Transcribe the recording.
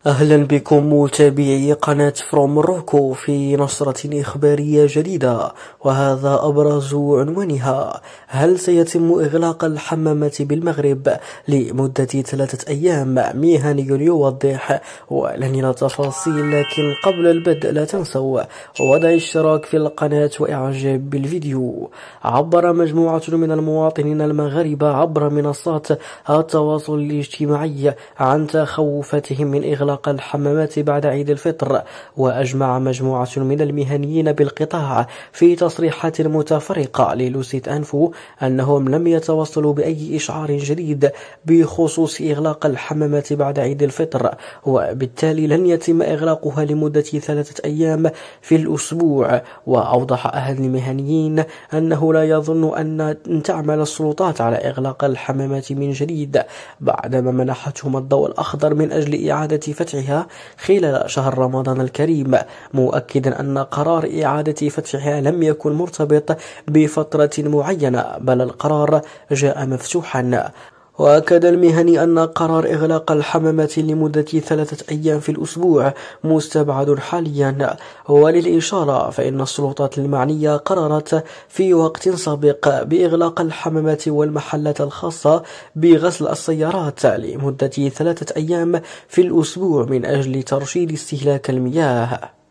أهلا بكم متابعي قناة فروم موروكو في نشرة إخبارية جديدة، وهذا أبرز عنوانها: هل سيتم إغلاق الحمامات بالمغرب لمدة 3 أيام؟ مهني يوضح، ولدينا تفاصيل، لكن قبل البدء لا تنسوا وضع الاشتراك في القناة وإعجاب بالفيديو. عبر مجموعة من المواطنين المغاربة عبر منصات التواصل الاجتماعي عن تخوفتهم من إغلاق الحمامات بعد عيد الفطر، وأجمع مجموعة من المهنيين بالقطاع في تصريحات متفرقة للوسيت أنفو أنهم لم يتوصلوا بأي إشعار جديد بخصوص إغلاق الحمامات بعد عيد الفطر، وبالتالي لن يتم إغلاقها لمدة 3 أيام في الأسبوع. وأوضح أحد المهنيين أنه لا يظن أن تعمل السلطات على إغلاق الحمامات من جديد بعدما منحتهم الضوء الأخضر من أجل إعادة فتحها خلال شهر رمضان الكريم، مؤكدا أن قرار إعادة فتحها لم يكن مرتبط بفترة معينة، بل القرار جاء مفتوحا. وأكد المهني أن قرار إغلاق الحمامات لمدة 3 أيام في الأسبوع مستبعد حاليا، وللإشارة فإن السلطات المعنية قررت في وقت سابق بإغلاق الحمامات والمحلات الخاصة بغسل السيارات لمدة 3 أيام في الأسبوع من أجل ترشيد استهلاك المياه.